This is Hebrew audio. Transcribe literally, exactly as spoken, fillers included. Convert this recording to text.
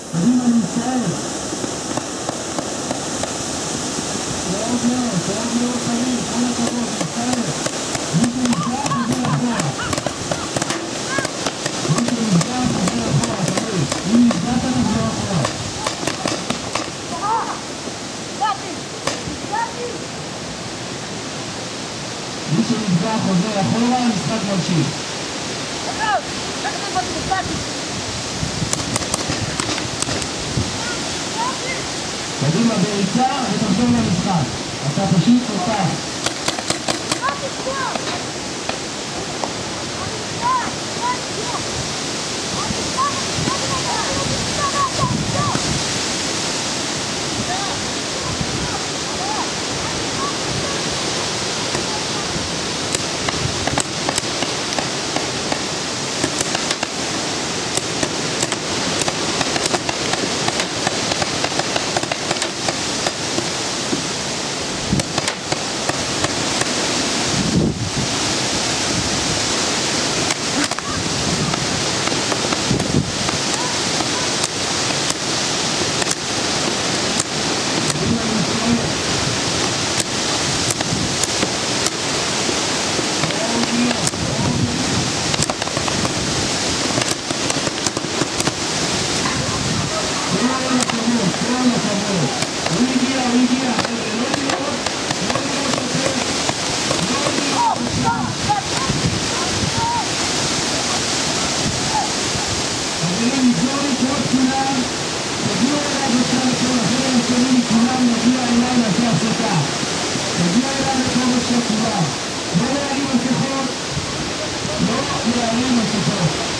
קדימה, אני מצטער. מאוד מאוד, מאוד מאוד חמים, כל הכבוד, מצטער. מי שנפגע חוזר אחורה. מי שנפגע חוזר אחורה, תמיד. אם נפגעת תחזור אחורה. מי שנפגע חוזר אחורה, המשחק ממשיך. קדימה בעיצה ותחזור למשחק. אתה פשוט תותח. תגיע אליי לקובץ של כולם. לא להרים מסכות, לא להרים מסכות.